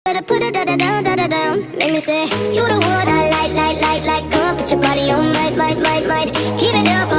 Better put it down. Make me say, you the one I like. Come on, put your body on, might. Keep it up.